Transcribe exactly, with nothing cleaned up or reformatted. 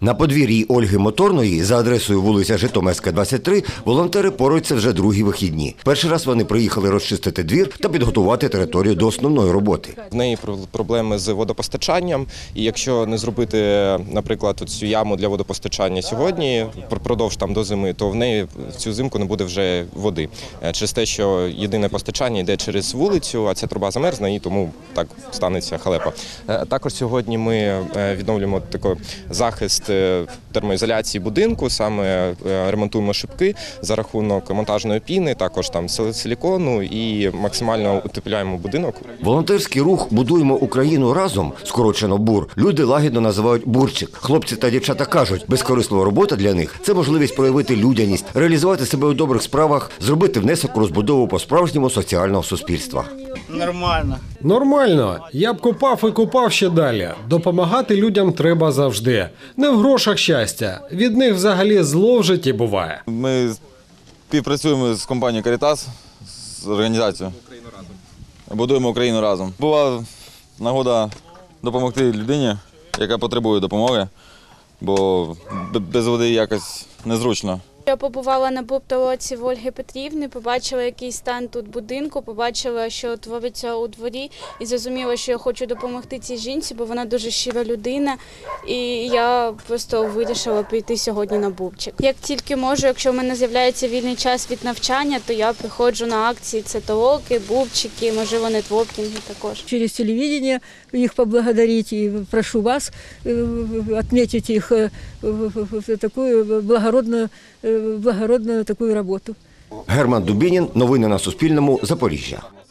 На подвір'ї Ольги Моторної за адресою вулиця Житомирська, двадцять три волонтери поруються вже другі вихідні. Перший раз вони приїхали розчистити двір та підготувати територію до основної роботи. В неї проблеми з водопостачанням, і якщо не зробити, наприклад, цю яму для водопостачання сьогодні, продовж там до зими, то в неї в цю зимку не буде вже води. Через те, що єдине постачання йде через вулицю, а ця труба замерзне, і тому так станеться халепа. Також сьогодні ми відновлюємо такий захист термоізоляції будинку, саме ремонтуємо шибки за рахунок монтажної піни, також там силікону і максимально утепляємо будинок. Волонтерський рух «Будуємо Україну разом», скорочено БУР, люди лагідно називають «бурчик». Хлопці та дівчата кажуть, безкорислива робота для них – це можливість проявити людяність, реалізувати себе у добрих справах, зробити внесок у розбудову по-справжньому соціального суспільства. Нормально. Нормально. Я б копав і копав ще далі. Допомагати людям треба завжди. Не в грошах щастя. Від них взагалі зло в житті буває. Ми співпрацюємо з компанією «Карітас», з організацією. Будуємо Україну разом. Була нагода допомогти людині, яка потребує допомоги, бо без води якось незручно. Я побувала на буб-толоці в Ольги Петрівни, побачила, який стан тут будинку, побачила, що твориться у дворі, і зрозуміла, що я хочу допомогти цій жінці, бо вона дуже щира людина, і я просто вирішила прийти сьогодні на бубчик. Як тільки можу, якщо в мене з'являється вільний час від навчання, то я приходжу на акції, це толоки, бубчики, можливо, нетворкінги також. Через телевидение их поблагодарить, и прошу вас отметить их такую благородную благородную таку роботу. Герман Дубінін. Новини на Суспільному. Запоріжжя.